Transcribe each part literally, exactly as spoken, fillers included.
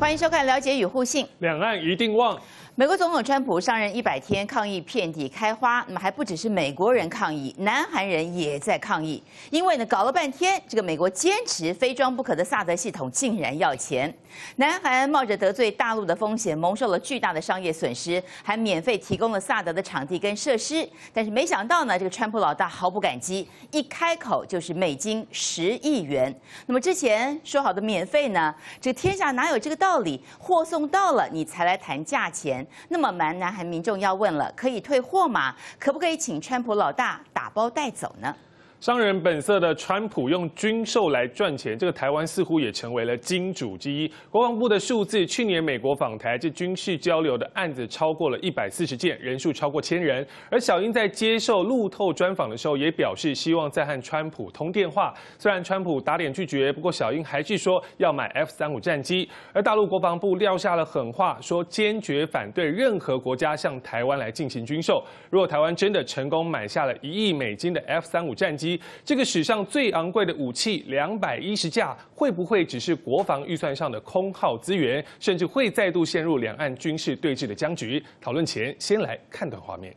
欢迎收看《了解与互信》。 两岸一定旺。 美国总统川普上任一百天，抗议遍地开花。那么还不只是美国人抗议，南韩人也在抗议。因为呢，搞了半天，这个美国坚持非装不可的萨德系统竟然要钱。南韩冒着得罪大陆的风险，蒙受了巨大的商业损失，还免费提供了萨德的场地跟设施。但是没想到呢，这个川普老大毫不感激，一开口就是美金十亿元。那么之前说好的免费呢，这个天下哪有这个道理？货送到了，你才来谈价钱。那么，南南韩民众要问了：可以退货吗？可不可以请川普老大打包带走呢？ 商人本色的川普用军售来赚钱，这个台湾似乎也成为了金主之一。国防部的数字，去年美国访台这军事交流的案子超过了一百四十件，人数超过千人。而小英在接受路透专访的时候，也表示希望再和川普通电话。虽然川普打脸拒绝，不过小英还是说要买 F 三十五战机。而大陆国防部撂下了狠话，说坚决反对任何国家向台湾来进行军售。如果台湾真的成功买下了一亿美金的 F 三十五战机，这个史上最昂贵的武器两百一十架，会不会只是国防预算上的空耗资源，甚至会再度陷入两岸军事对峙的僵局？讨论前，先来看段画面。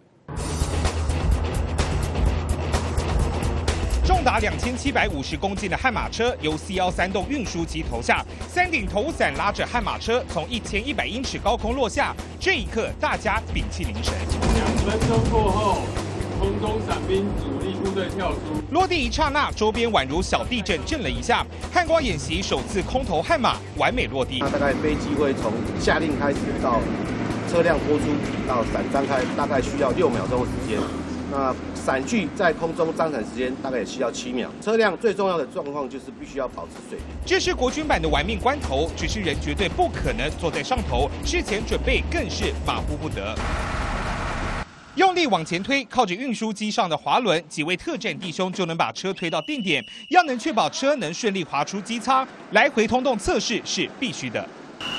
重达两千七百五十公斤的悍马车由 C 一三栋运输机投下，三顶头伞拉着悍马车从一千一百英尺高空落下。这一刻，大家屏气凝神。 两分钟过后，空中伞兵主力部队跳出， 落地一刹那，周边宛如小地震，震了一下。汉光演习首次空投悍马，完美落地。 那大概飞机会从下令开始到车辆拖出到伞张开，大概需要六秒钟的时间。那伞具在空中张伞时间大概也需要七秒。车辆最重要的状况就是必须要保持水平。 这是国军版的玩命关头，只是人绝对不可能坐在上头，事前准备更是马虎不得。用力往前推，靠着运输机上的滑轮，几位特战弟兄就能把车推到定点。要能确保车能顺利滑出机舱，来回通动测试是必须的。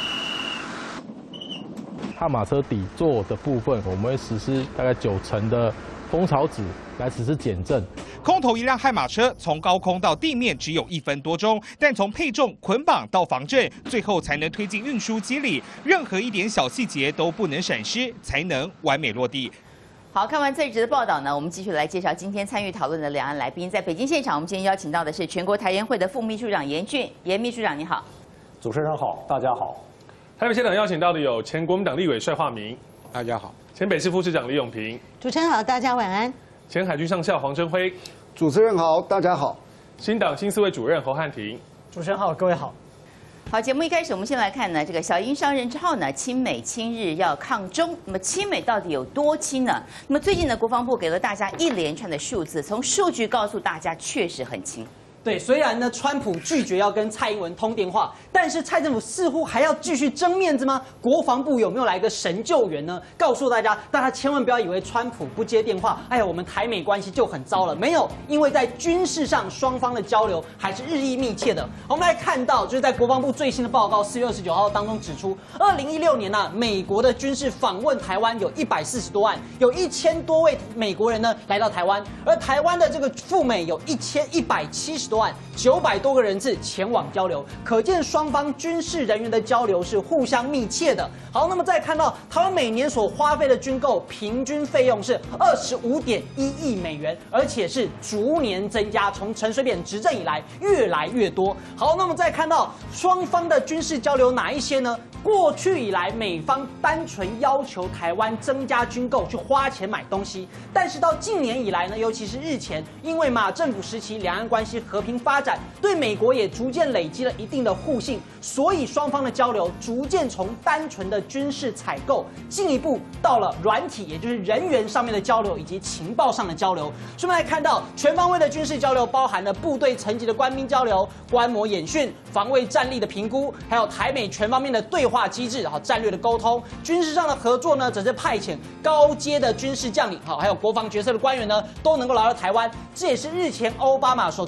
悍马车底座的部分，我们会实施大概九成的蜂巢纸来实施减震。 空投一辆悍马车从高空到地面只有一分多钟，但从配重、捆绑到防震，最后才能推进运输机里，任何一点小细节都不能闪失，才能完美落地。 好，看完这一则的报道呢，我们继续来介绍今天参与讨论的两岸来宾。在北京现场，我们今天邀请到的是全国台研会的副秘书长严俊。严秘书长，你好。 主持人好，大家好。 台北现场邀请到的有前国民党立委帅化民， 大家好； 前北市副市长李永平， 主持人好，大家晚安； 前海军上校黄征辉， 主持人好，大家好； 新党新思维主任侯汉廷， 主持人好，各位好。 好，节目一开始，我们先来看呢，这个小英上任之后呢，亲美亲日要抗中，那么亲美到底有多亲呢？那么最近呢，国防部给了大家一连串的数字，从数据告诉大家，确实很亲。 对，虽然呢，川普拒绝要跟蔡英文通电话，但是蔡政府似乎还要继续争面子吗？国防部有没有来个神救援呢？告诉大家，大家千万不要以为川普不接电话，哎呀，我们台美关系就很糟了。没有，因为在军事上双方的交流还是日益密切的。我们来看到，就是在国防部最新的报告四月二十九号当中指出，二零一六年呢、啊，美国的军事访问台湾有一百四十多万，有一千多位美国人呢来到台湾，而台湾的这个赴美有一千一百七十多万，九百多个人次前往交流，可见双方军事人员的交流是互相密切的。好，那么再看到台湾每年所花费的军购平均费用是二十五点一亿美元，而且是逐年增加，从陈水扁执政以来越来越多。好，那么再看到双方的军事交流哪一些呢？过去以来，美方单纯要求台湾增加军购，去花钱买东西，但是到近年以来呢，尤其是日前，因为马政府时期两岸关系和平发展，对美国也逐渐累积了一定的互信，所以双方的交流逐渐从单纯的军事采购，进一步到了软体，也就是人员上面的交流以及情报上的交流。顺便来看到，全方位的军事交流包含了部队层级的官兵交流、观摩演训、防卫战力的评估，还有台美全方面的对话机制，好战略的沟通。军事上的合作呢，则是派遣高阶的军事将领，好还有国防决策的官员呢，都能够来到台湾。这也是日前奥巴马所最后在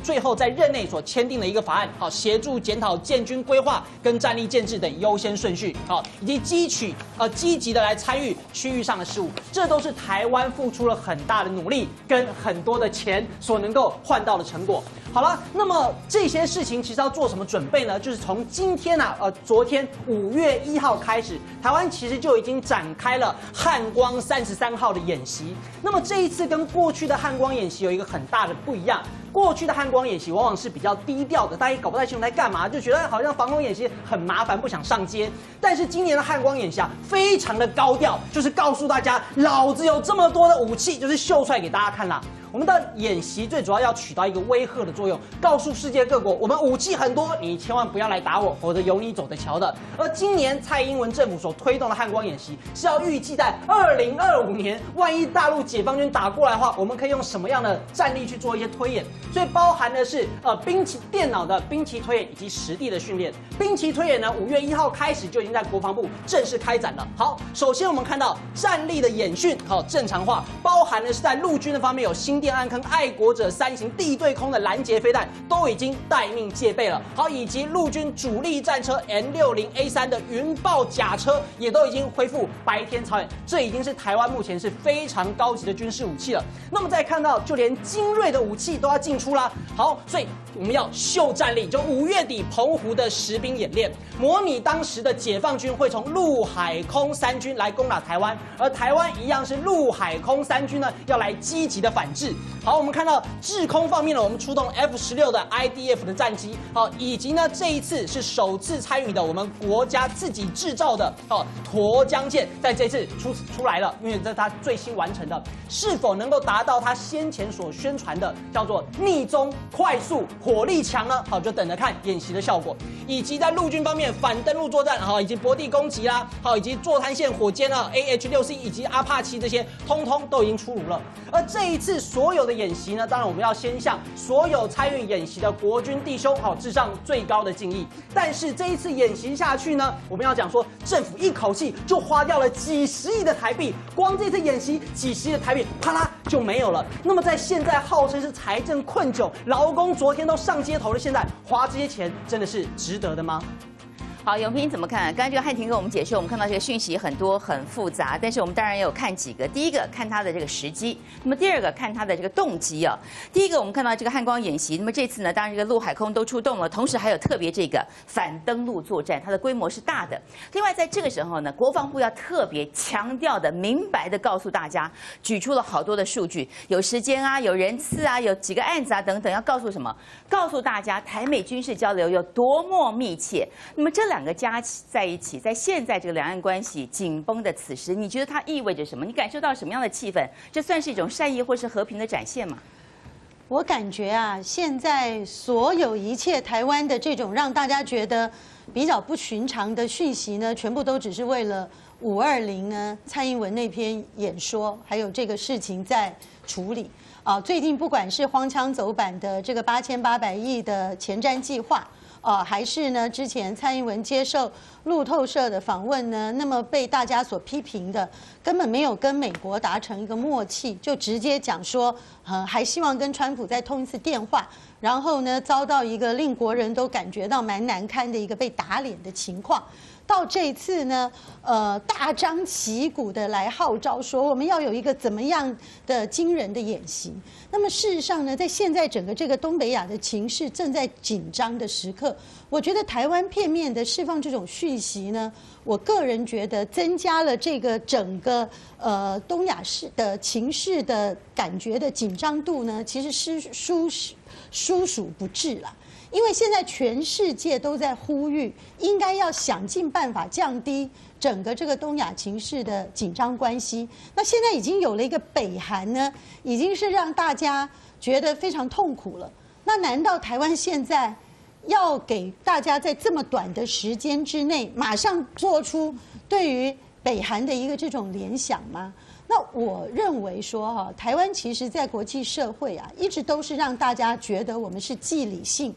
在任内所签订的一个法案，好，协助检讨建军规划跟战力建制等优先顺序，好，以及汲取呃积极的来参与区域上的事务，这都是台湾付出了很大的努力跟很多的钱所能够换到的成果。好了，那么这些事情其实要做什么准备呢？就是从今天啊，呃，昨天五月一号开始，台湾其实就已经展开了汉光三十三号的演习。那么这一次跟过去的汉光演习有一个很大的不一样。过去的汉光演习往往是比较低调的，大家搞不太清楚在干嘛，就觉得好像防空演习很麻烦，不想上街。但是今年的汉光演习啊，非常的高调，就是告诉大家，老子有这么多的武器，就是秀出来给大家看啦。我们的演习最主要要起到一个威吓的作用，告诉世界各国，我们武器很多，你千万不要来打我，否则有你走的瞧的。而今年蔡英文政府所推动的汉光演习，是要预计在二零二五年，万一大陆解放军打过来的话，我们可以用什么样的战力去做一些推演？所以包含的是呃兵棋电脑的兵棋推演以及实地的训练。兵棋推演呢，五月一号开始就已经在国防部正式开展了。好，首先我们看到战力的演训，好正常化，包含的是在陆军的方面有新电暗坑、爱国者三型地对空的拦截飞弹都已经待命戒备了。好，以及陆军主力战车 M 六十 A 三的云豹甲车也都已经恢复白天操演，这已经是台湾目前是非常高级的军事武器了。那么再看到，就连精锐的武器都要进出啦。好，所以我们要秀战力，就五月底澎湖的实兵演练，模拟当时的解放军会从陆海空三军来攻打台湾，而台湾一样是陆海空三军呢要来积极的反制。好，我们看到制空方面呢，我们出动 F 十六的 I D F 的战机，好，以及呢这一次是首次参与的我们国家自己制造的哦沱江舰，在这次出出来了，因为这是它最新完成的，是否能够达到它先前所宣传的叫做逆中、快速、火力强呢？好，就等着看演习的效果。以及在陆军方面反登陆作战，好，以及泊地攻击啦，好，以及座滩线火箭啊 A H 六 C 以及阿帕奇这些，通通都已经出炉了。而这一次所有的演习呢，当然我们要先向所有参与演习的国军弟兄好致上最高的敬意。但是这一次演习下去呢，我们要讲说，政府一口气就花掉了几十亿的台币，光这次演习几十亿的台币，啪啦就没有了。那么在现在号称是财政困窘，劳工昨天都上街头了，现在花这些钱真的是值得的吗？ 好，永平怎么看？刚刚这个汉庭跟我们解释，我们看到这个讯息很多很复杂，但是我们当然也有看几个。第一个看它的这个时机，那么第二个看它的这个动机啊。第一个我们看到这个汉光演习，那么这次呢，当然这个陆海空都出动了，同时还有特别这个反登陆作战，它的规模是大的。另外在这个时候呢，国防部要特别强调的、明白的告诉大家，举出了好多的数据，有时间啊，有人次啊，有几个案子啊等等，要告诉什么？告诉大家台美军事交流有多么密切。那么这两个加起在一起，在现在这个两岸关系紧绷的此时，你觉得它意味着什么？你感受到什么样的气氛？这算是一种善意或是和平的展现吗？ 我感觉啊，现在所有一切台湾的这种让大家觉得比较不寻常的讯息呢，全部都只是为了五二零呢蔡英文那篇演说，还有这个事情在处理啊。最近不管是荒腔走板的这个八千八百亿的前瞻计划。呃，还是呢？之前蔡英文接受路透社的访问呢，那么被大家所批评的，根本没有跟美国达成一个默契，就直接讲说，呃，还希望跟川普再通一次电话，然后呢，遭到一个令国人都感觉到蛮难堪的一个被打脸的情况。到这一次呢，呃，大张旗鼓的来号召说，我们要有一个怎么样的惊人的演习。那么事实上呢，在现在整个这个东北亚的情势正在紧张的时刻，我觉得台湾片面的释放这种讯息呢，我个人觉得增加了这个整个呃东亚市的情势的感觉的紧张度呢，其实是殊殊属不至了。因为现在全世界都在呼吁，应该要想尽办法降低整个这个东亚情势的紧张关系。那现在已经有了一个北韩呢，已经是让大家觉得非常痛苦了。那难道台湾现在要给大家在这么短的时间之内，马上做出对于北韩的一个这种联想吗？那我认为说哈，台湾其实在国际社会啊，一直都是让大家觉得我们是既理性。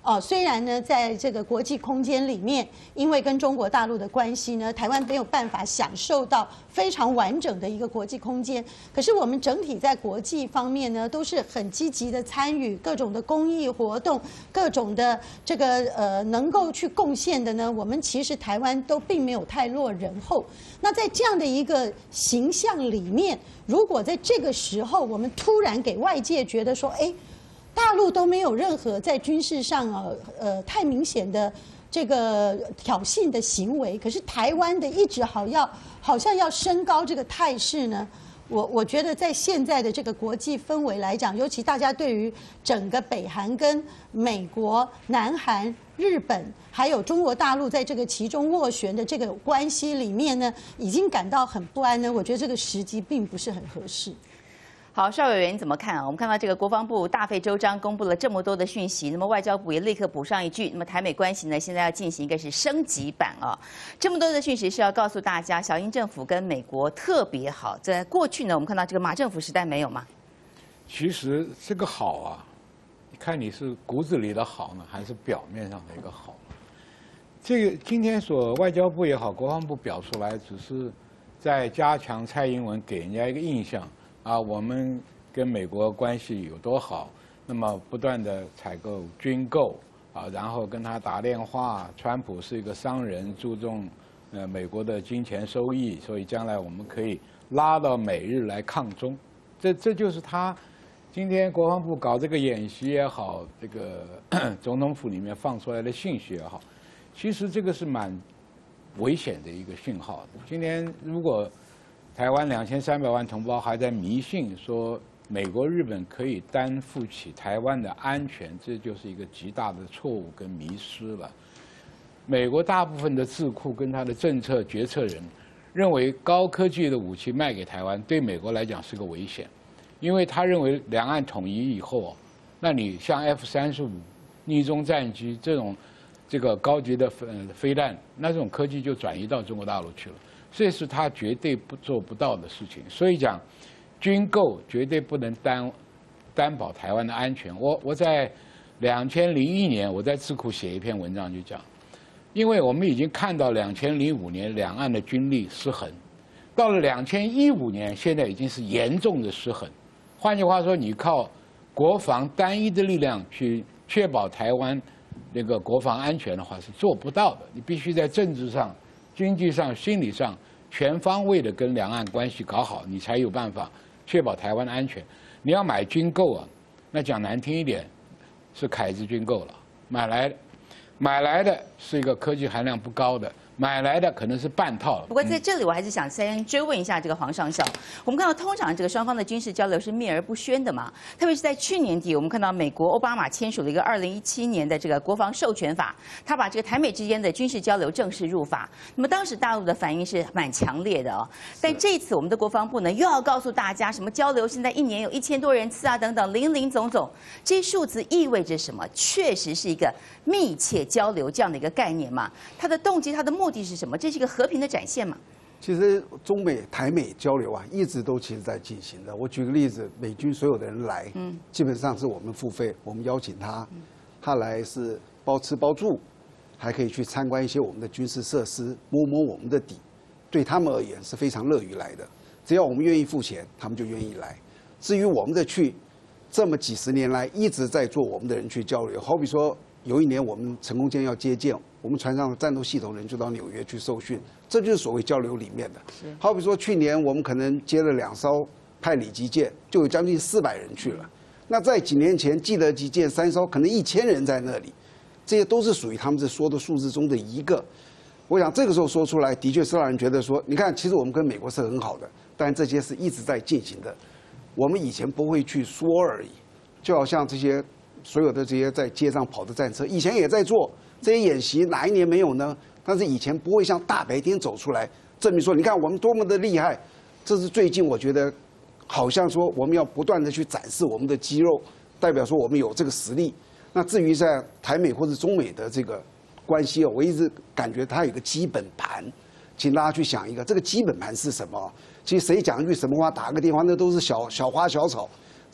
哦，虽然呢，在这个国际空间里面，因为跟中国大陆的关系呢，台湾没有办法享受到非常完整的一个国际空间。可是我们整体在国际方面呢，都是很积极的参与各种的公益活动，各种的这个呃能够去贡献的呢，我们其实台湾都并没有太落人后。那在这样的一个形象里面，如果在这个时候我们突然给外界觉得说，哎，大陆都没有任何在军事上啊，呃，太明显的这个挑衅的行为，可是台湾的一直好要好像要升高这个态势呢。我我觉得在现在的这个国际氛围来讲，尤其大家对于整个北韩跟美国、南韩、日本还有中国大陆在这个其中斡旋的这个关系里面呢，已经感到很不安呢。我觉得这个时机并不是很合适。 好，邵委员你怎么看啊？我们看到这个国防部大费周章公布了这么多的讯息，那么外交部也立刻补上一句，那么台美关系呢现在要进行一个是升级版啊。这么多的讯息是要告诉大家，小英政府跟美国特别好。在过去呢，我们看到这个马政府时代没有吗？ 其实这个好啊，你看你是骨子里的好呢，还是表面上的一个好？这个今天所外交部也好，国防部表出来，只是在加强蔡英文给人家一个印象。啊，我们跟美国关系有多好？那么不断的采购军购啊，然后跟他打电话。川普是一个商人，注重呃美国的金钱收益，所以将来我们可以拉到美日来抗中。这这就是他今天国防部搞这个演习也好，这个总统府里面放出来的信息也好，其实这个是蛮危险的一个讯号。今天如果台湾两千三百万同胞还在迷信说美国、日本可以担负起台湾的安全，这就是一个极大的错误跟迷失了。美国大部分的智库跟他的政策决策人认为，高科技的武器卖给台湾对美国来讲是个危险，因为他认为两岸统一以后，那你像 F 三十五逆中战机这种这个高级的飞弹，那这种科技就转移到中国大陆去了。这是他绝对不做不到的事情，所以讲，军购绝对不能担担保台湾的安全。我我在两千零一年我在智库写一篇文章就讲，因为我们已经看到两千零五年两岸的军力失衡，到了两千一五年现在已经是严重的失衡。换句话说，你靠国防单一的力量去确保台湾那个国防安全的话是做不到的，你必须在政治上、经济上、心理上全方位的跟两岸关系搞好，你才有办法确保台湾的安全。你要买军购啊，那讲难听一点，是凯子军购了，买来的，买来的是一个科技含量不高的，买来的可能是半套了。 不过在这里，我还是想先追问一下这个黄上校。我们看到，通常这个双方的军事交流是秘而不宣的嘛，特别是在去年底，我们看到美国奥巴马签署了一个二零一七年的这个国防授权法，他把这个台美之间的军事交流正式入法。那么当时大陆的反应是蛮强烈的哦。但这一次我们的国防部呢，又要告诉大家什么交流现在一年有一千多人次啊，等等，林林总总，这些数字意味着什么？确实是一个密切交流这样的一个概念嘛？它的动机，它的目的是什么？这是一个和平的展现嘛？ 其实中美、台美交流啊，一直都其实在进行的。我举个例子，美军所有的人来，嗯，基本上是我们付费，我们邀请他，他来是包吃包住，还可以去参观一些我们的军事设施，摸摸我们的底，对他们而言是非常乐于来的。只要我们愿意付钱，他们就愿意来。至于我们的去，这么几十年来一直在做我们的人去交流，好比说有一年我们成功舰要接舰，我们船上的战斗系统人就到纽约去受训，这就是所谓交流里面的。好比说去年我们可能接了两艘派里级舰，就有将近四百人去了。那在几年前基德级舰三艘，可能一千人在那里，这些都是属于他们这说的数字中的一个。我想这个时候说出来，的确是让人觉得说，你看，其实我们跟美国是很好的，但这些是一直在进行的，我们以前不会去说而已。就好像这些所有的这些在街上跑的战车，以前也在做这些演习，哪一年没有呢？但是以前不会像大白天走出来证明说，你看我们多么的厉害。这是最近我觉得，好像说我们要不断的去展示我们的肌肉，代表说我们有这个实力。那至于在台美或者中美的这个关系哦，我一直感觉它有一个基本盘，请大家去想一个，这个基本盘是什么？其实谁讲一句什么话，打个电话，那都是小小花小草。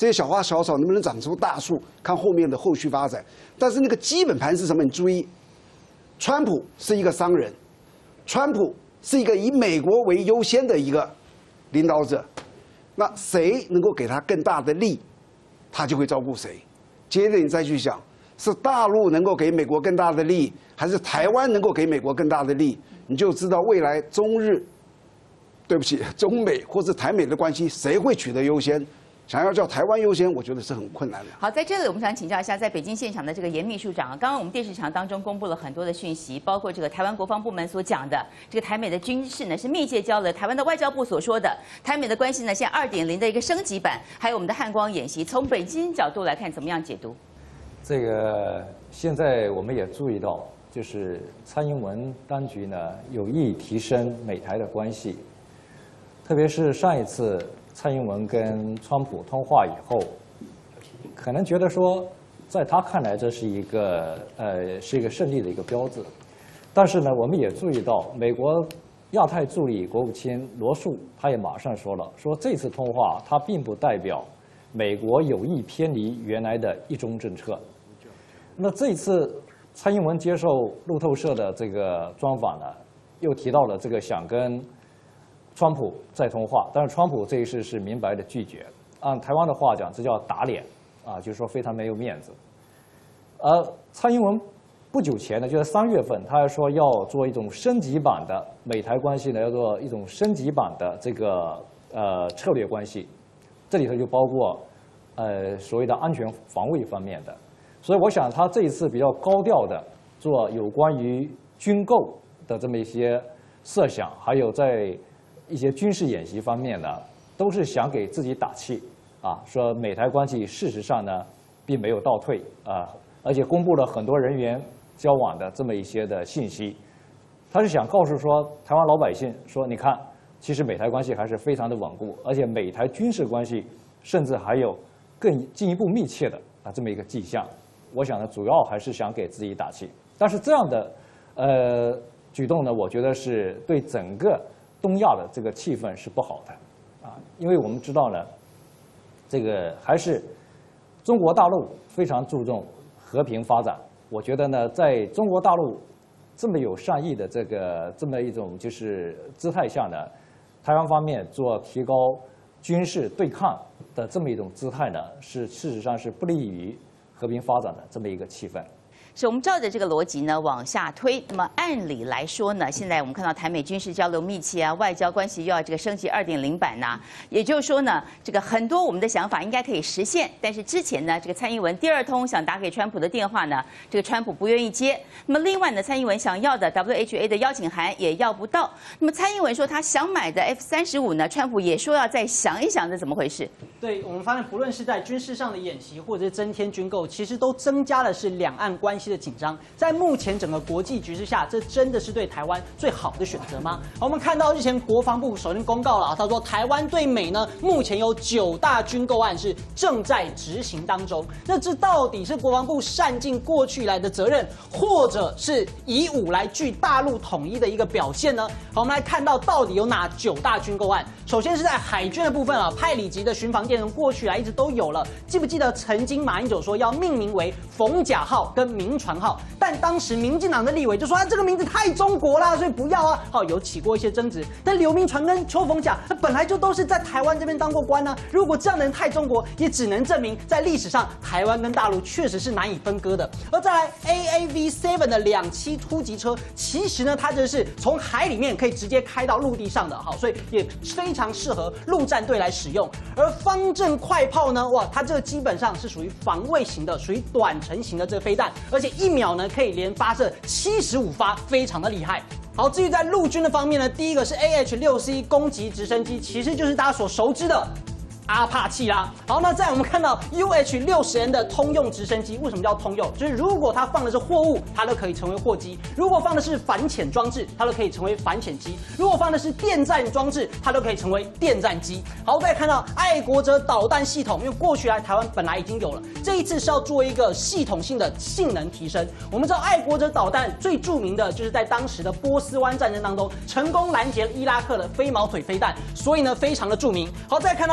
这些小花小草能不能长出大树，看后面的后续发展。但是那个基本盘是什么？你注意，川普是一个商人，川普是一个以美国为优先的一个领导者。那谁能够给他更大的利，他就会照顾谁。接着你再去想，是大陆能够给美国更大的利，还是台湾能够给美国更大的利？你就知道未来中日，对不起，中美或是台美的关系谁会取得优先。想要叫台湾优先，我觉得是很困难的。 好，在这里我们想请教一下，在北京现场的这个严秘书长，刚刚我们电视墙当中公布了很多的讯息，包括这个台湾国防部门所讲的，这个台美的军事呢是密切交流，台湾的外交部所说的台美的关系呢现在二点零的一个升级版，还有我们的汉光演习，从北京角度来看，怎么样解读？ 这个现在我们也注意到，就是蔡英文当局呢有意提升美台的关系，特别是上一次蔡英文跟川普通话以后，可能觉得说，在他看来这是一个呃是一个胜利的一个标志，但是呢，我们也注意到，美国亚太助理国务卿罗素他也马上说了，说这次通话它并不代表美国有意偏离原来的一中政策。那这一次蔡英文接受路透社的这个专访呢，又提到了这个想跟川普再通话，但是川普这一次是明白的拒绝。按台湾的话讲，这叫打脸啊，就是说非常没有面子。而蔡英文不久前呢，就在三月份，他还说要做一种升级版的美台关系呢，要做一种升级版的这个呃策略关系，这里头就包括呃所谓的安全防卫方面的。所以我想他这一次比较高调的做有关于军购的这么一些设想，还有在一些军事演习方面呢，都是想给自己打气啊，说美台关系事实上呢并没有倒退啊，而且公布了很多人员交往的这么一些的信息，他是想告诉说台湾老百姓说，你看，其实美台关系还是非常的稳固，而且美台军事关系甚至还有更进一步密切的啊这么一个迹象。我想呢，主要还是想给自己打气，但是这样的呃举动呢，我觉得是对整个东亚的这个气氛是不好的啊，因为我们知道呢，这个还是中国大陆非常注重和平发展。我觉得呢，在中国大陆这么有善意的这个这么一种就是姿态下呢，台湾方面做提高军事对抗的这么一种姿态呢，是事实上是不利于和平发展的这么一个气氛。 是我们照着这个逻辑呢往下推，那么按理来说呢，现在我们看到台美军事交流密切啊，外交关系又要这个升级二点零版呐，也就是说呢，这个很多我们的想法应该可以实现，但是之前呢，这个蔡英文第二通想打给川普的电话呢，这个川普不愿意接。那么另外呢，蔡英文想要的 W H A 的邀请函也要不到。那么蔡英文说他想买的 F 三十五呢，川普也说要再想一想，这怎么回事？ 对，我们发现不论是在军事上的演习，或者是增添军购，其实都增加的是两岸关系的紧张。在目前整个国际局势下，这真的是对台湾最好的选择吗？好，我们看到日前国防部首先公告了啊，他说台湾对美呢，目前有九大军购案是正在执行当中。那这到底是国防部善尽过去以来的责任，或者是以武来拒大陆统一的一个表现呢？好，我们来看到到底有哪九大军购案。首先是在海军的部分啊，派里级的巡防舰从过去来一直都有了。记不记得曾经马英九说要命名为逢甲号跟民船号？但当时民进党的立委就说啊，这个名字太中国啦，所以不要啊。好，有起过一些争执。但刘铭传跟邱逢甲，那本来就都是在台湾这边当过官呢、啊。如果这样的人太中国，也只能证明在历史上台湾跟大陆确实是难以分割的。而再来 A A V 七 的两栖突击车，其实呢，它这是从海里面可以直接开到陆地上的，好，所以也非常适合陆战队来使用。而方阵快炮呢，哇，它这个基本上是属于防卫型的，属于短程型的这个飞弹，而且一秒呢可以连发射七十五发，非常的厉害。好，至于在陆军的方面呢，第一个是 A H 六 C 攻击直升机，其实就是大家所熟知的阿帕契啦。好，那再我们看到 U H 六十 N 的通用直升机，为什么叫通用？就是如果它放的是货物，它都可以成为货机；如果放的是反潜装置，它都可以成为反潜机；如果放的是电战装置，它都可以成为电战机。好，再看到爱国者导弹系统，因为过去来台湾本来已经有了，这一次是要做一个系统性的性能提升。我们知道爱国者导弹最著名的就是在当时的波斯湾战争当中，成功拦截了伊拉克的飞毛腿飞弹，所以呢非常的著名。好，再看到空军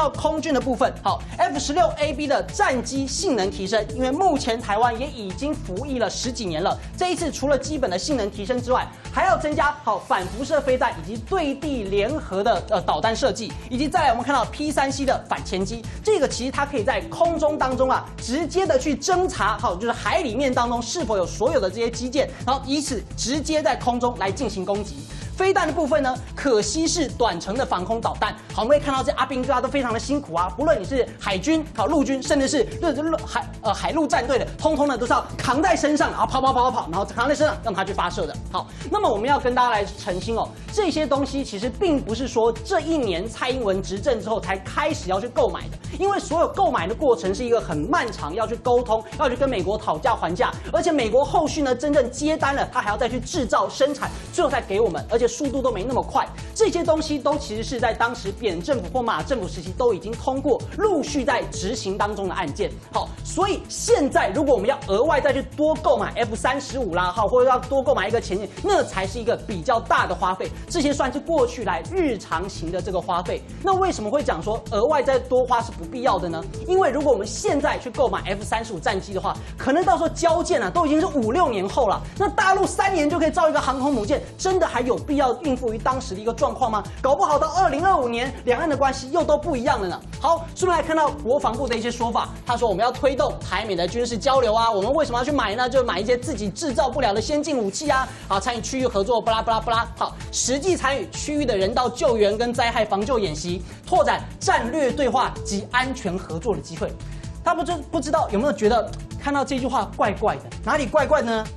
券的部分，好 ，F 十六 A B 的战机性能提升，因为目前台湾也已经服役了十几年了，这一次除了基本的性能提升之外，还要增加好反辐射飞弹以及对地联合的呃导弹设计，以及再来我们看到 P 三 C 的反潜机，这个其实它可以在空中当中啊，直接的去侦查，好，就是海里面当中是否有所有的这些基建，然后以此直接在空中来进行攻击。飞弹的部分呢，可稀释短程的防空导弹。好，我们会看到这阿兵哥啊都非常的辛苦啊，不论你是海军、好陆军，甚至是陆陆海呃海陆战队的，通通呢都是要扛在身上，然后跑跑跑跑跑，然后扛在身上让它去发射的。好，那么我们要跟大家来澄清哦，这些东西其实并不是说这一年蔡英文执政之后才开始要去购买的，因为所有购买的过程是一个很漫长，要去沟通，要去跟美国讨价还价，而且美国后续呢真正接单了，他还要再去制造生产，最后再给我们，而且速度都没那么快。这些东西都其实是在当时扁政府或马政府时期都已经通过，陆续在执行当中的案件。好，所以现在如果我们要额外再去多购买 F 三十五啦，好，或者要多购买一个潜艇，那才是一个比较大的花费。这些算是过去来日常型的这个花费。那为什么会讲说额外再多花是不必要的呢？因为如果我们现在去购买 F 三十五战机的话，可能到时候交建啊都已经是五六年后了。那大陆三年就可以造一个航空母舰，真的还有必要应付于当时的一个状况吗？搞不好到二零二五年，两岸的关系又都不一样了呢。好，顺便来看到国防部的一些说法，他说我们要推动台美的军事交流啊，我们为什么要去买呢？就买一些自己制造不了的先进武器啊，好，参与区域合作，巴拉巴拉巴拉，好，实际参与区域的人道救援跟灾害防救演习，拓展战略对话及安全合作的机会。他不知不知道有没有觉得看到这句话怪怪的？哪里怪怪的呢？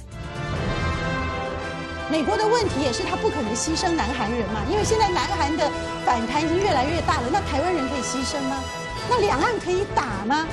美国的问题也是他不可能牺牲南韩人嘛，因为现在南韩的反弹已经越来越大了，那台湾人可以牺牲吗？那两岸可以打吗？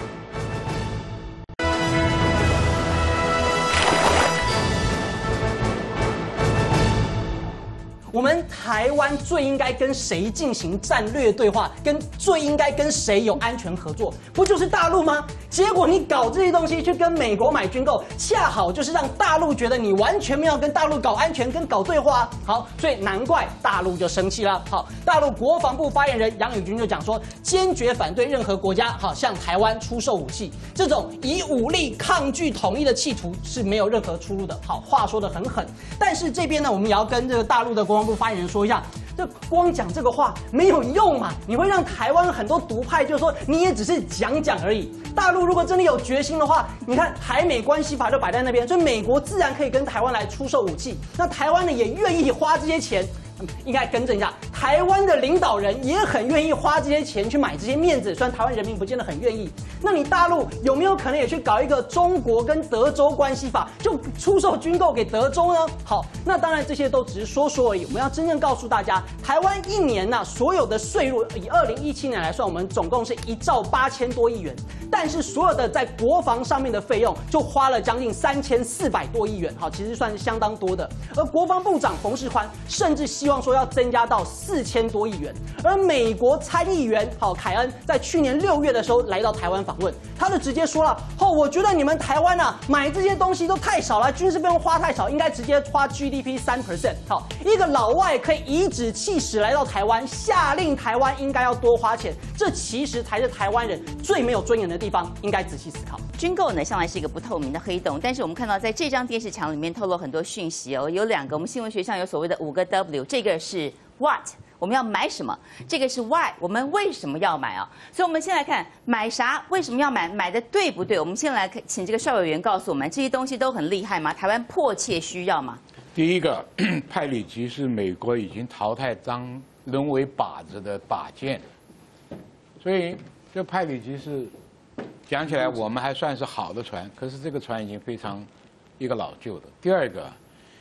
我们台湾最应该跟谁进行战略对话，跟最应该跟谁有安全合作，不就是大陆吗？结果你搞这些东西去跟美国买军购，恰好就是让大陆觉得你完全没有跟大陆搞安全跟搞对话。好，所以难怪大陆就生气了。好，大陆国防部发言人杨宇军就讲说，坚决反对任何国家好向台湾出售武器，这种以武力抗拒统一的企图是没有任何出路的。好，话说得很狠，但是这边呢，我们也要跟这个大陆的国防部发言人说一下，这光讲这个话没有用嘛，你会让台湾很多独派就说你也只是讲讲而已。大陆如果真的有决心的话，你看台美关系法就摆在那边，所以美国自然可以跟台湾来出售武器，那台湾呢也愿意花这些钱。应该更正一下，台湾的领导人也很愿意花这些钱去买这些面子，虽然台湾人民不见得很愿意。那你大陆有没有可能也去搞一个中国跟德州关系法，就出售军购给德州呢？好，那当然这些都只是说说而已。我们要真正告诉大家，台湾一年呢、啊、所有的税入，以二零一七年来算，我们总共是一兆八千多亿元，但是所有的在国防上面的费用就花了将近三千四百多亿元，好，其实算是相当多的。而国防部长冯世宽甚至希希望说要增加到四千多亿元，而美国参议员好凯恩在去年六月的时候来到台湾访问，他就直接说了：哦，我觉得你们台湾啊买这些东西都太少了，军事费用花太少，应该直接花 G D P 三 percent。好，一个老外可以颐指气使来到台湾，下令台湾应该要多花钱，这其实才是台湾人最没有尊严的地方，应该仔细思考。 军购呢，向来是一个不透明的黑洞，但是我们看到在这张电视墙里面透露很多讯息哦，有两个，我们新闻学上有所谓的五个 W， 这个是 What， 我们要买什么？这个是 Why， 我们为什么要买啊？所以我们先来看买啥，为什么要买，买的对不对？我们先来请这个邵委员告诉我们，这些东西都很厉害吗？台湾迫切需要吗？ 第一个，派里级是美国已经淘汰当沦为靶子的靶舰，所以这派里级是。讲起来，我们还算是好的船，可是这个船已经非常一个老旧的。第二个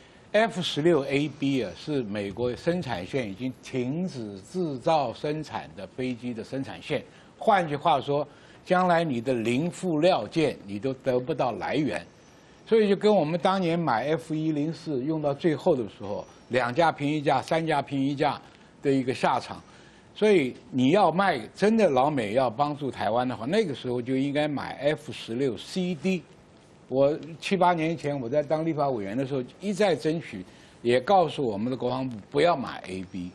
，F 十六 A B 啊，是美国生产线已经停止制造生产的飞机的生产线。换句话说，将来你的零副料件你都得不到来源，所以就跟我们当年买 F 一零四用到最后的时候，两架平一架、三架平一架的一个下场。所以你要卖真的老美要帮助台湾的话，那个时候就应该买 F 十六 C D。我七八年前我在当立法委员的时候一再争取，也告诉我们的国防部不要买 A B，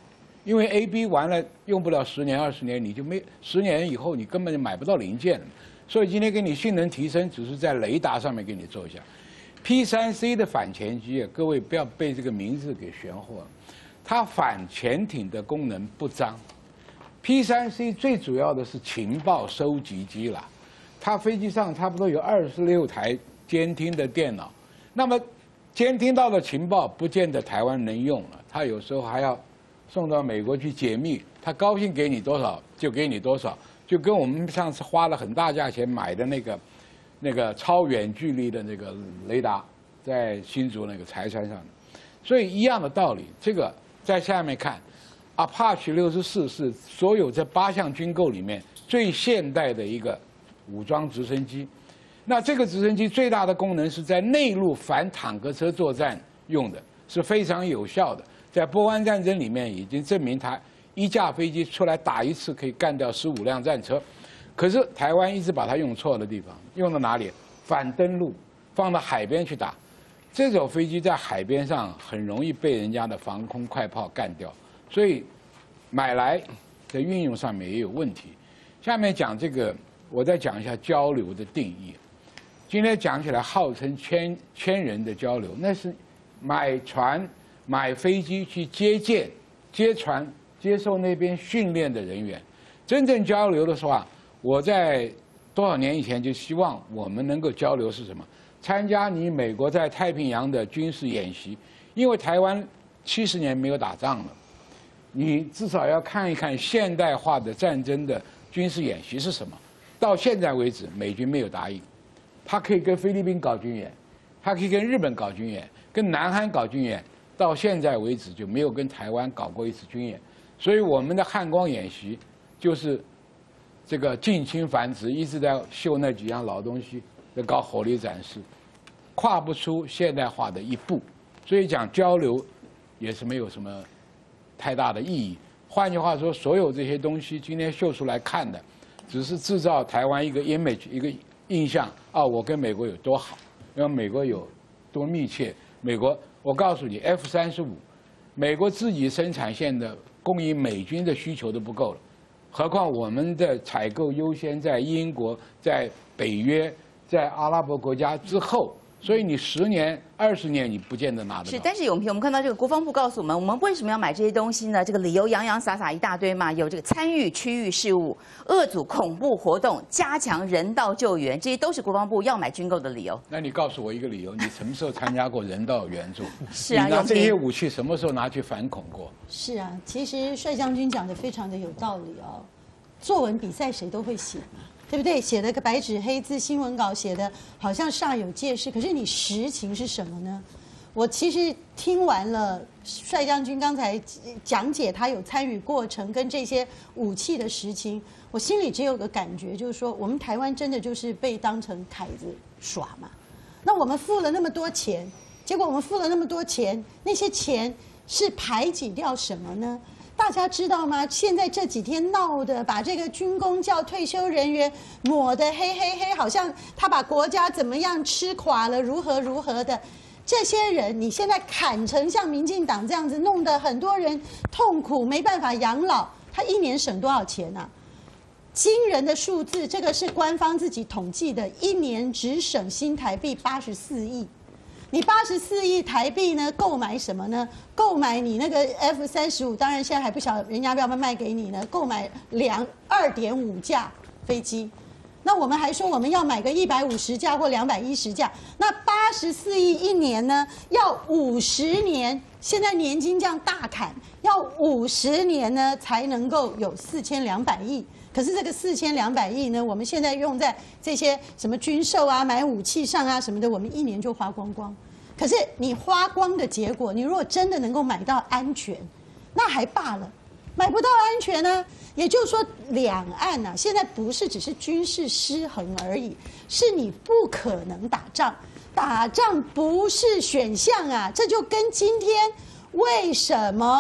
因为 A B 完了用不了十年二十年，你就没十年以后你根本就买不到零件了。所以今天给你性能提升，只是在雷达上面给你做一下。P 三 C 的反潜机啊，各位不要被这个名字给玄乎了，它反潜艇的功能不彰。P 三 C 最主要的是情报收集机啦，它飞机上差不多有二十六台监听的电脑，那么监听到的情报不见得台湾能用了，它有时候还要送到美国去解密，他高兴给你多少就给你多少，就跟我们上次花了很大价钱买的那个那个超远距离的那个雷达，在新竹那个柴山上的，所以一样的道理。这个在下面看 ，Apache 六十四是所有这八项军购里面最现代的一个武装直升机。那这个直升机最大的功能是在内陆反坦克车作战用的，是非常有效的。在波湾战争里面已经证明，它一架飞机出来打一次可以干掉十五辆战车。可是台湾一直把它用错的地方，用到哪里？反登陆，放到海边去打。这种飞机在海边上很容易被人家的防空快炮干掉，所以买来的运用上面也有问题。下面讲这个，我再讲一下交流的定义。今天讲起来号称千千人的交流，那是买船、买飞机去接舰、接船、接受那边训练的人员。真正交流的话，我在多少年以前就希望我们能够交流是什么？参加你美国在太平洋的军事演习，因为台湾七十年没有打仗了，你至少要看一看现代化的战争的军事演习是什么。到现在为止，美军没有答应。他可以跟菲律宾搞军演，他可以跟日本搞军演，跟南韩搞军演，到现在为止就没有跟台湾搞过一次军演。所以我们的汉光演习就是这个近亲繁殖，一直在秀那几样老东西，在搞火力展示，跨不出现代化的一步。所以讲交流也是没有什么太大的意义。换句话说，所有这些东西今天秀出来看的，只是制造台湾一个 image 一个印象啊，我跟美国有多好，因为美国有多密切。美国，我告诉你 ，F 三十五，美国自己生产线的供应美军的需求都不够了，何况我们的采购优先在英国、在北约、在阿拉伯国家之后。所以你十年、二十年你不见得拿得到。 是，但是永平，我们看到这个国防部告诉我们，我们为什么要买这些东西呢？这个理由洋洋洒洒一大堆嘛，有这个参与区域事务、遏阻恐怖活动、加强人道救援，这些都是国防部要买军购的理由。 那你告诉我一个理由，你什么时候参加过人道援助？ 是啊， 你拿这些武器什么时候拿去反恐过？ 是啊，其实帅将军讲的非常的有道理哦。作文比赛谁都会写嘛。对不对？写的个白纸黑字新闻稿写的好像煞有介事，可是你实情是什么呢？我其实听完了帅将军刚才讲解他有参与过程跟这些武器的实情，我心里只有个感觉，就是说我们台湾真的就是被当成凯子耍嘛。那我们付了那么多钱，结果我们付了那么多钱，那些钱是排挤掉什么呢？大家知道吗？现在这几天闹的，把这个军公教退休人员抹得黑黑黑，好像他把国家怎么样吃垮了，如何如何的。这些人，你现在砍成像民进党这样子，弄得很多人痛苦，没办法养老。他一年省多少钱啊？惊人的数字，这个是官方自己统计的，一年只省新台币八十四亿。你八十四亿台币呢？购买什么呢？购买你那个 F 三十五，当然现在还不晓得人家要不要卖给你呢。购买两二点五架飞机，那我们还说我们要买个一百五十架或两百一十架，那八十四亿一年呢，要五十年，现在年金这样大砍，要五十年呢才能够有四千两百亿。可是这个四千两百亿呢，我们现在用在这些什么军售啊、买武器上啊什么的，我们一年就花光光。可是你花光的结果，你如果真的能够买到安全，那还罢了；买不到安全呢，也就是说，两岸啊，现在不是只是军事失衡而已，是你不可能打仗，打仗不是选项啊。这就跟今天为什么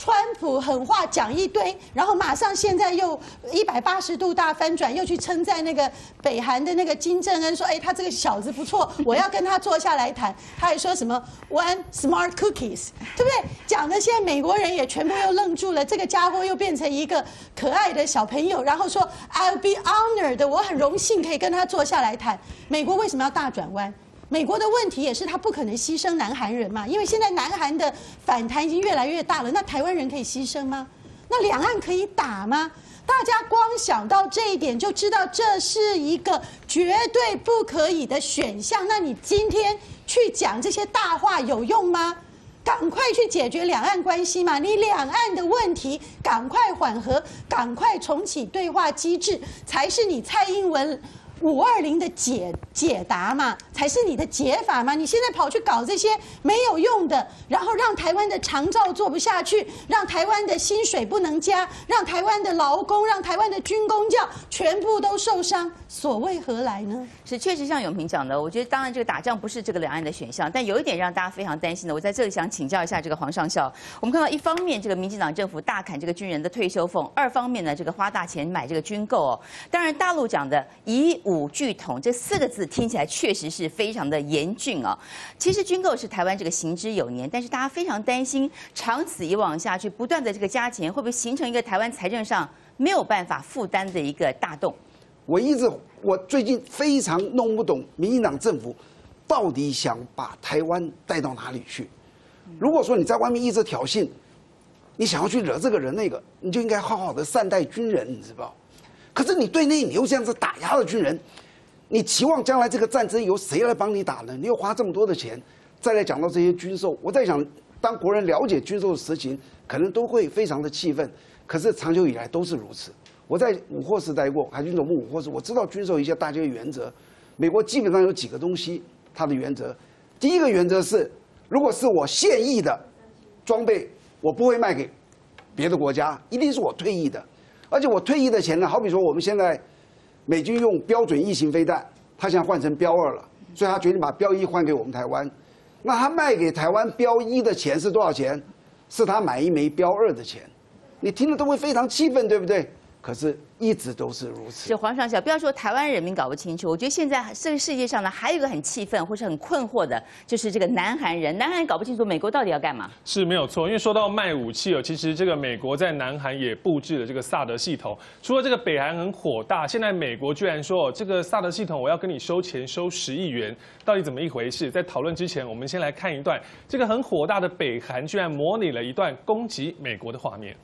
川普狠话讲一堆，然后马上现在又一百八十度大翻转，又去称赞那个北韩的那个金正恩，说，哎，他这个小子不错，我要跟他坐下来谈。他还说什么 one smart cookies， 对不对？讲的现在美国人也全部又愣住了，这个家伙又变成一个可爱的小朋友，然后说 I'll be honored， 我很荣幸可以跟他坐下来谈。美国为什么要大转弯？美国的问题也是他不可能牺牲南韩人嘛，因为现在南韩的反弹已经越来越大了，那台湾人可以牺牲吗？那两岸可以打吗？大家光想到这一点就知道这是一个绝对不可以的选项。那你今天去讲这些大话有用吗？赶快去解决两岸关系嘛！你两岸的问题赶快缓和，赶快重启对话机制，才是你蔡英文五二零的解解答嘛，才是你的解法嘛！你现在跑去搞这些没有用的，然后让台湾的长照做不下去，让台湾的薪水不能加，让台湾的劳工、让台湾的军工教全部都受伤，所谓何来呢？ 是，确实像永平讲的，我觉得当然这个打仗不是这个两岸的选项，但有一点让大家非常担心的，我在这里想请教一下这个黄上校。我们看到一方面这个民进党政府大砍这个军人的退休俸，二方面呢这个花大钱买这个军购哦。当然大陆讲的以武拒统这四个字听起来确实是非常的严峻啊。其实军购是台湾这个行之有年，但是大家非常担心长此以往下去，不断的这个加钱，会不会形成一个台湾财政上没有办法负担的一个大洞？ 我一直，我最近非常弄不懂民进党政府到底想把台湾带到哪里去。如果说你在外面一直挑衅，你想要去惹这个人那个，你就应该好好的善待军人，你知道？可是你对内你又这样子打压了军人，你期望将来这个战争由谁来帮你打呢？你又花这么多的钱，再来讲到这些军售，我在想，当国人了解军售的实情，可能都会非常的气愤。可是长久以来都是如此。我在武霍时待过，海军总部武霍时，我知道军售一些大些原则。美国基本上有几个东西，它的原则。第一个原则是，如果是我现役的装备，我不会卖给别的国家，一定是我退役的。而且我退役的钱呢，好比说我们现在美军用标准一型飞弹，他现在换成标二了，所以他决定把标一换给我们台湾。那他卖给台湾标一的钱是多少钱？是他买一枚标二的钱。你听了都会非常气愤，对不对？可是一直都是如此。 是黄上校，不要说台湾人民搞不清楚，我觉得现在这个世界上呢，还有一个很气愤或是很困惑的，就是这个南韩人。南韩人搞不清楚美国到底要干嘛。 是没有错，因为说到卖武器哦，其实这个美国在南韩也布置了这个萨德系统。除了这个北韩很火大，现在美国居然说这个萨德系统我要跟你收钱，收十亿元，到底怎么一回事？在讨论之前，我们先来看一段这个很火大的北韩居然模拟了一段攻击美国的画面。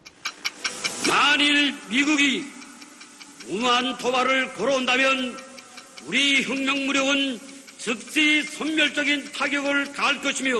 만일 미국이 무모한 도발을 걸어온다면 우리 혁명무력은 즉시 선멸적인 타격을 가할 것이며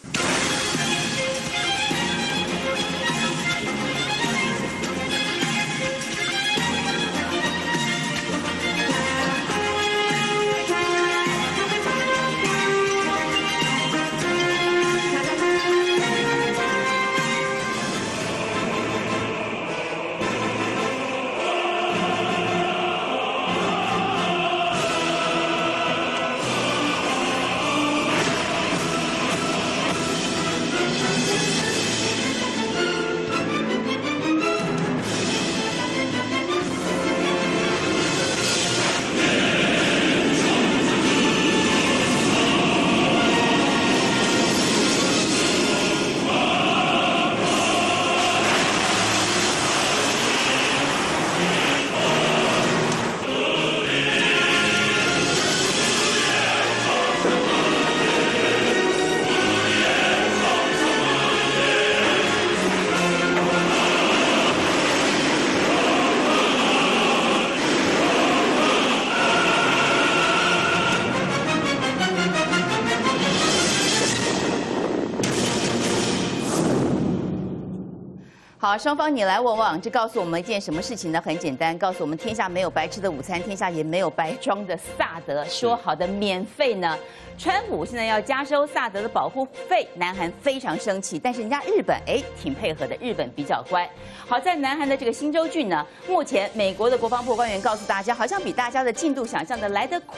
好，双方你来我往，这告诉我们一件什么事情呢？很简单，告诉我们天下没有白吃的午餐，天下也没有白装的萨德。说好的免费呢？川普现在要加收萨德的保护费，南韩非常生气，但是人家日本哎挺配合的，日本比较乖。好在南韩的这个新州郡呢，目前美国的国防部官员告诉大家，好像比大家的进度想象的来得快。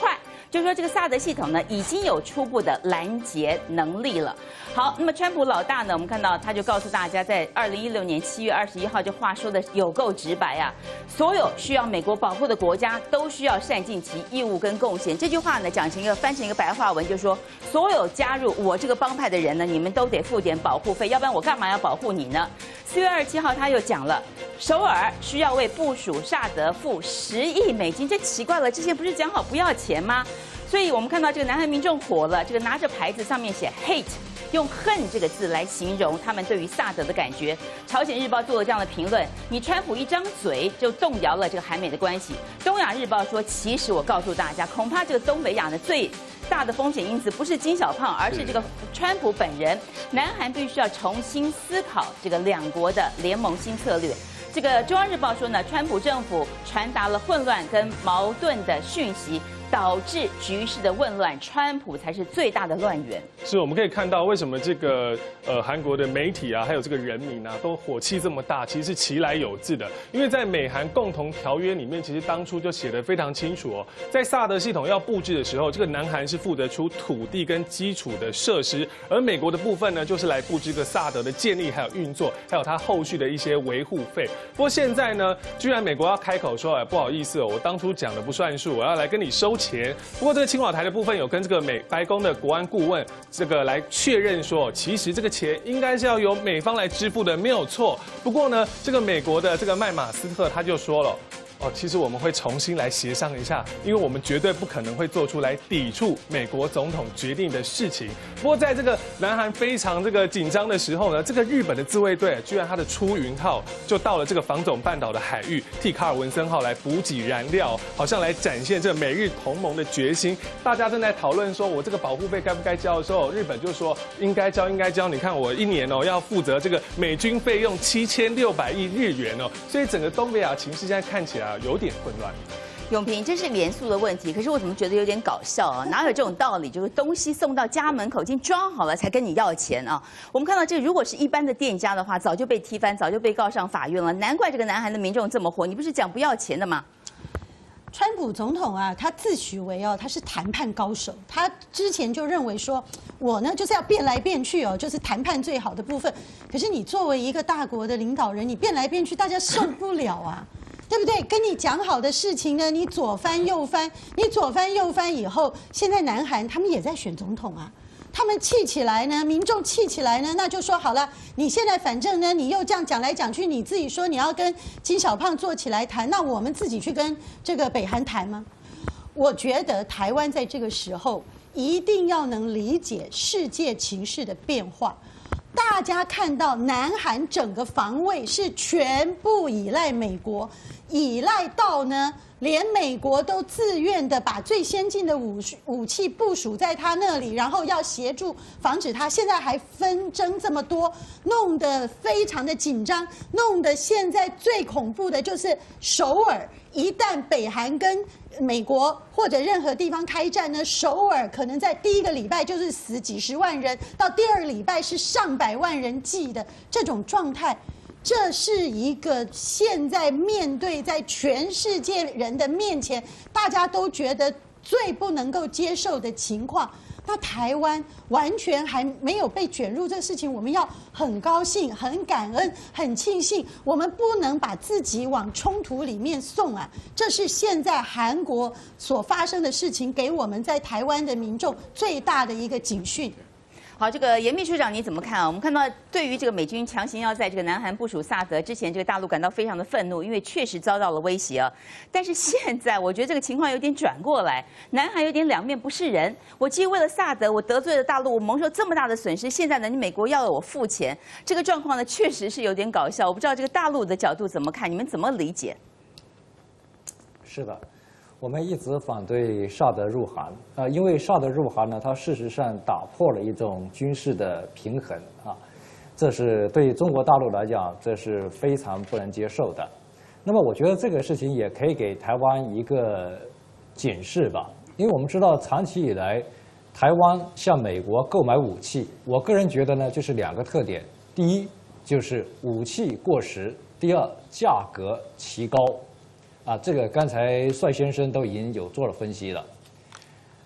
就是说这个萨德系统呢已经有初步的拦截能力了。好，那么川普老大呢，我们看到他就告诉大家，在二零一六年七月二十一号，这话说的有够直白啊！所有需要美国保护的国家都需要善尽其义务跟贡献。这句话呢讲成一个翻成一个白话文，就是说所有加入我这个帮派的人呢，你们都得付点保护费，要不然我干嘛要保护你呢？四月二十七号他又讲了，首尔需要为部署萨德付十亿美金，这奇怪了，之前不是讲好不要钱吗？所以我们看到这个南韩民众火了，这个拿着牌子上面写 hate。用恨这个字来形容他们对于萨德的感觉。朝鲜日报做了这样的评论：你川普一张嘴就动摇了这个韩美的关系。东亚日报说，其实我告诉大家，恐怕这个东北亚的最大的风险因子不是金小胖，而是这个川普本人。南韩必须要重新思考这个两国的联盟新策略。这个中央日报说呢，川普政府传达了混乱跟矛盾的讯息，导致局势的混乱，川普才是最大的乱源。 是，我们可以看到为什么这个呃韩国的媒体啊，还有这个人民啊，都火气这么大，其实是其来有自的。因为在美韩共同条约里面，其实当初就写得非常清楚哦，在萨德系统要布置的时候，这个南韩是负责出土地跟基础的设施，而美国的部分呢，就是来布置个萨德的建立还有运作，还有它后续的一些维护费。不过现在呢，居然美国要开口说，哎，不好意思哦，我当初讲的不算数，我要来跟你收钱。不过这个青瓦台的部分有跟这个美白宫的国安顾问这个来确认说，其实这个钱应该是要由美方来支付的，没有错。不过呢，这个美国的这个麦马斯特他就说了。哦，其实我们会重新来协商一下，因为我们绝对不可能会做出来抵触美国总统决定的事情。不过在这个南韩非常这个紧张的时候呢，这个日本的自卫队居然他的出云号就到了这个防总半岛的海域，替卡尔文森号来补给燃料，好像来展现这美日同盟的决心。大家正在讨论说，我这个保护费该不该交的时候，日本就说应该交，应该交。你看我一年哦要负责这个美军费用七千六百亿日元哦，所以整个东北亚情势现在看起来。有点混乱， 永平，这是严肃的问题，可是我怎么觉得有点搞笑啊？哪有这种道理？就是东西送到家门口，已经装好了才跟你要钱啊！我们看到这个，如果是一般的店家的话，早就被踢翻，早就被告上法院了。难怪这个南韩的民众这么火，你不是讲不要钱的吗？ 川普总统啊，他自诩为哦，他是谈判高手。他之前就认为说，我呢就是要变来变去哦，就是谈判最好的部分。可是你作为一个大国的领导人，你变来变去，大家受不了啊。对不对？跟你讲好的事情呢，你左翻右翻，你左翻右翻以后，现在南韩他们也在选总统啊，他们气起来呢，民众气起来呢，那就说好了，你现在反正呢，你又这样讲来讲去，你自己说你要跟金小胖坐起来谈，那我们自己去跟这个北韩谈吗？我觉得台湾在这个时候一定要能理解世界情势的变化。大家看到南韩整个防卫是全部依赖美国，依赖到呢，连美国都自愿的把最先进的武武器部署在他那里，然后要协助防止他。现在还纷争这么多，弄得非常的紧张，弄得现在最恐怖的就是首尔。一旦北韩跟美国或者任何地方开战呢，首尔可能在第一个礼拜就是死几十万人，到第二个礼拜是上百万人计的这种状态，这是一个现在面对在全世界人的面前，大家都觉得最不能够接受的情况。那台湾完全还没有被卷入这个事情，我们要很高兴、很感恩、很庆幸。我们不能把自己往冲突里面送啊！这是现在韩国所发生的事情，给我们在台湾的民众最大的一个警讯。 好，这个严秘书长你怎么看啊？我们看到对于这个美军强行要在这个南韩部署萨德之前，这个大陆感到非常的愤怒，因为确实遭到了威胁啊。但是现在我觉得这个情况有点转过来，南韩有点两面不是人。我既为了萨德，我得罪了大陆，我蒙受这么大的损失，现在呢，你美国要我付钱，这个状况呢确实是有点搞笑。我不知道这个大陆的角度怎么看，你们怎么理解？ 是的。我们一直反对萨德入韩，啊，因为萨德入韩呢，它事实上打破了一种军事的平衡啊，这是对中国大陆来讲，这是非常不能接受的。那么，我觉得这个事情也可以给台湾一个警示吧，因为我们知道长期以来，台湾向美国购买武器，我个人觉得呢，就是两个特点：第一，就是武器过时；第二，价格奇高。啊，这个刚才帅先生都已经有做了分析了。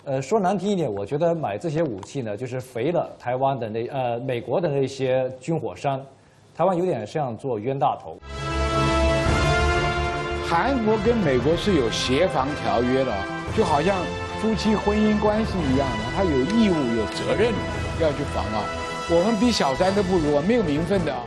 呃，说难听一点，我觉得买这些武器呢，就是肥了台湾的那呃美国的那些军火商，台湾有点像做冤大头。 韩国跟美国是有协防条约的，就好像夫妻婚姻关系一样的，他有义务、有责任要去防啊。我们比小三都不如啊，没有名分的啊。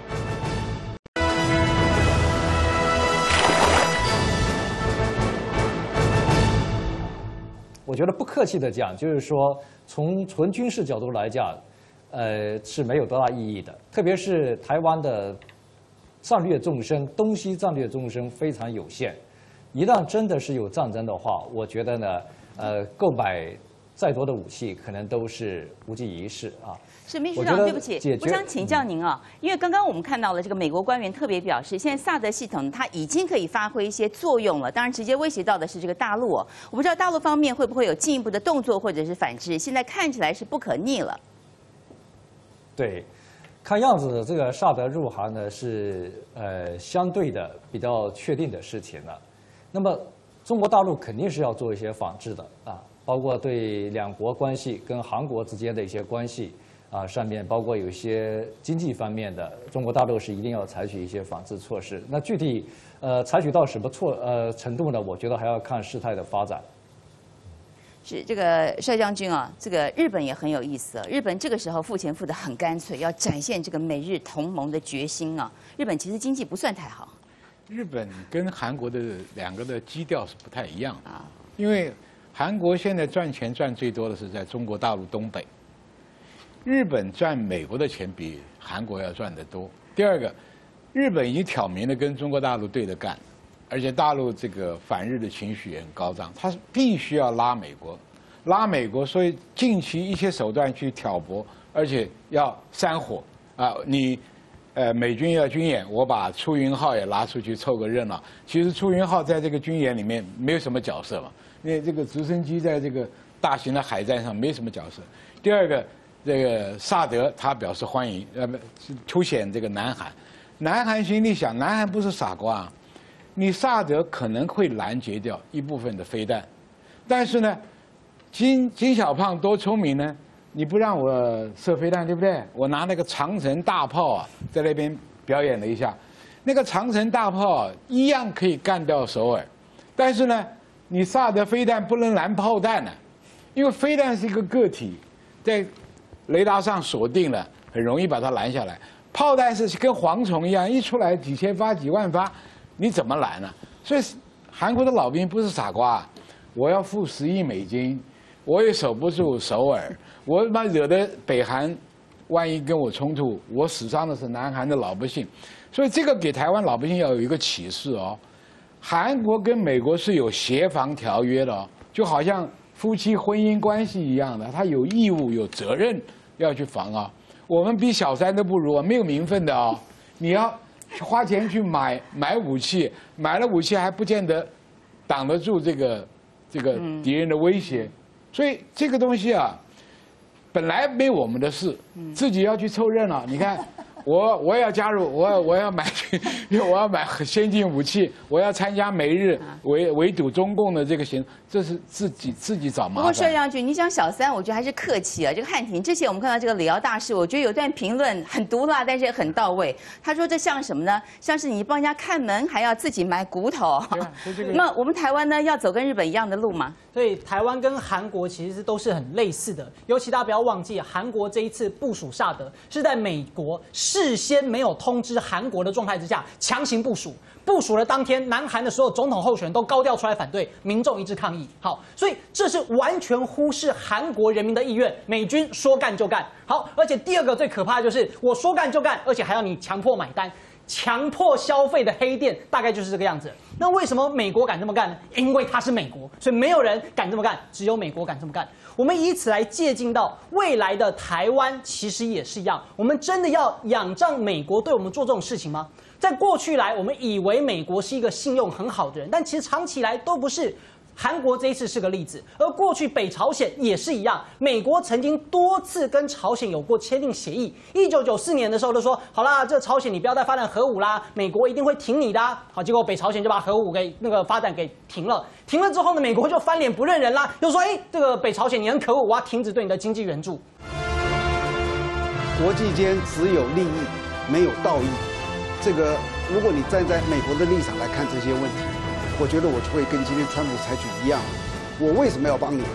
我觉得不客气的讲，就是说从纯军事角度来讲，呃是没有多大意义的。特别是台湾的战略纵深，东西战略纵深非常有限。一旦真的是有战争的话，我觉得呢，呃，购买再多的武器可能都是无济于事啊。 是秘书长，对不起，我想请教您啊，因为刚刚我们看到了这个美国官员特别表示，现在萨德系统它已经可以发挥一些作用了，当然直接威胁到的是这个大陆哦。我不知道大陆方面会不会有进一步的动作或者是反制，现在看起来是不可逆了。 对，看样子这个萨德入韩呢是呃相对的比较确定的事情了。那么中国大陆肯定是要做一些反制的啊，包括对两国关系跟韩国之间的一些关系。啊，上面包括有一些经济方面的，中国大陆是一定要采取一些反制措施。那具体呃采取到什么措呃程度呢？我觉得还要看事态的发展。 是这个帅将军啊，这个日本也很有意思啊。日本这个时候付钱付得很干脆，要展现这个美日同盟的决心啊。日本其实经济不算太好。 日本跟韩国的两个的基调是不太一样啊，因为韩国现在赚钱赚最多的是在中国大陆东北。日本赚美国的钱比韩国要赚得多。第二个，日本已经挑明了跟中国大陆对着干，而且大陆这个反日的情绪也很高涨，他是必须要拉美国，拉美国，所以近期一切手段去挑拨，而且要煽火啊！你呃美军要军演，我把出云号也拉出去凑个热闹。其实出云号在这个军演里面没有什么角色嘛，因为这个直升机在这个大型的海战上没什么角色。第二个。这个萨德他表示欢迎，呃，凸显这个南韩。南韩心里想，南韩不是傻瓜，你萨德可能会拦截掉一部分的飞弹，但是呢，金金小胖多聪明呢，你不让我射飞弹，对不对？我拿那个长城大炮啊，在那边表演了一下，那个长城大炮啊，一样可以干掉首尔，但是呢，你萨德飞弹不能拦炮弹呢，因为飞弹是一个个体，在雷达上锁定了，很容易把它拦下来。炮弹是跟蝗虫一样，一出来几千发、几万发，你怎么拦呢？所以韩国的老兵不是傻瓜，我要付十亿美金，我也守不住首尔，我他妈惹得北韩万一跟我冲突，我死伤的是南韩的老百姓。所以这个给台湾老百姓要有一个启示哦，韩国跟美国是有协防条约的哦，就好像夫妻婚姻关系一样的，他有义务、有责任要去防啊。我们比小三都不如啊，没有名分的啊。你要花钱去买买武器，买了武器还不见得挡得住这个这个敌人的威胁。所以这个东西啊，本来没我们的事，自己要去凑热闹。你看。我我要加入，我我要买，我要买先进武器，我要参加美日围围堵中共的这个行，这是自己自己找麻烦。 不过帅将军，你讲小三，我觉得还是客气啊。这个汉庭之前我们看到这个李敖大师，我觉得有段评论很毒辣，但是也很到位。他说这像什么呢？像是你帮人家看门，还要自己买骨头。那我们台湾呢，要走跟日本一样的路吗？ 所以台湾跟韩国其实都是很类似的，尤其大家不要忘记，韩国这一次部署萨德是在美国事先没有通知韩国的状态之下强行部署，部署的当天，南韩的所有总统候选人都高调出来反对，民众一致抗议。好，所以这是完全忽视韩国人民的意愿，美军说干就干。好，而且第二个最可怕的就是我说干就干，而且还要你强迫买单。强迫消费的黑店大概就是这个样子。那为什么美国敢这么干呢？因为它是美国，所以没有人敢这么干，只有美国敢这么干。我们以此来借鉴到未来的台湾，其实也是一样。我们真的要仰仗美国对我们做这种事情吗？在过去来，我们以为美国是一个信用很好的人，但其实长期以来都不是。 韩国这一次是个例子，而过去北朝鲜也是一样。美国曾经多次跟朝鲜有过签订协议，一九九四年的时候就说，好啦，这朝鲜你不要再发展核武啦，美国一定会挺你的啊。好，结果北朝鲜就把核武给那个发展给停了。停了之后呢，美国就翻脸不认人啦，又说，哎，这个北朝鲜你很可恶，我要停止对你的经济援助。 国际间只有利益，没有道义。这个，如果你站在美国的立场来看这些问题，我觉得我就会跟今天川普采取一样，我为什么要帮你？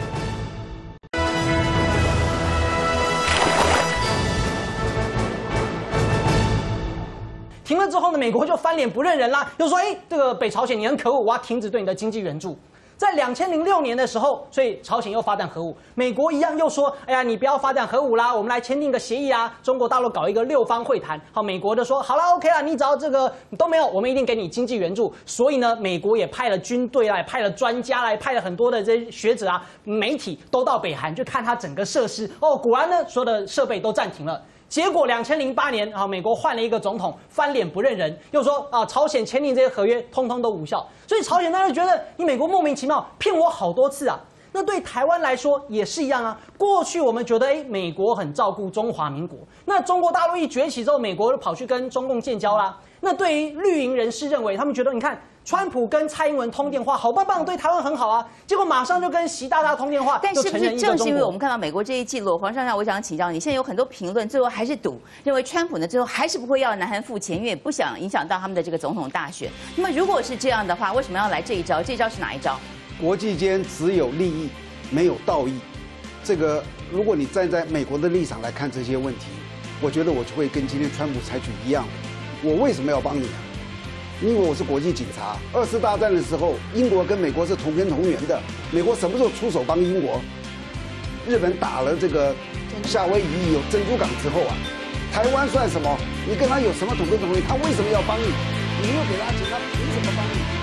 停了之后呢，美国就翻脸不认人啦，又说，哎，这个北朝鲜你很可恶，我要停止对你的经济援助。在两千零六年的时候，所以朝鲜又发展核武，美国一样又说，哎呀，你不要发展核武啦，我们来签订个协议啊。中国大陆搞一个六方会谈，好，美国就说好了 ，OK 啦，你只要这个都没有，我们一定给你经济援助。所以呢，美国也派了军队来，派了专家来，派了很多的这些学者啊、媒体都到北韩去看他整个设施。哦，果然呢，所有的设备都暂停了。结果两千零八年啊，美国换了一个总统，翻脸不认人，又说啊，朝鲜签订这些合约，通通都无效。所以朝鲜当时觉得你美国莫名其妙骗我好多次啊。那对台湾来说也是一样啊。过去我们觉得，哎，美国很照顾中华民国，那中国大陆一崛起之后，美国就跑去跟中共建交啦。那对于绿营人士认为，他们觉得，你看。川普跟蔡英文通电话，好棒棒，对台湾很好啊。结果马上就跟习大大通电话， 但是不是正是因为我们看到美国这一记录，黄上上，我想请教你，现在有很多评论最后还是赌，认为川普呢最后还是不会要南韩付钱，因为不想影响到他们的这个总统大选。那么如果是这样的话，为什么要来这一招？这一招是哪一招？ 国际间只有利益，没有道义。这个，如果你站在美国的立场来看这些问题，我觉得我就会跟今天川普采取一样，我为什么要帮你啊？因为我是国际警察，二次大战的时候，英国跟美国是同根同源的。美国什么时候出手帮英国？日本打了这个夏威夷有珍珠港之后啊，台湾算什么？你跟他有什么同根同源？他为什么要帮你？你没有给他钱，他凭什么帮你？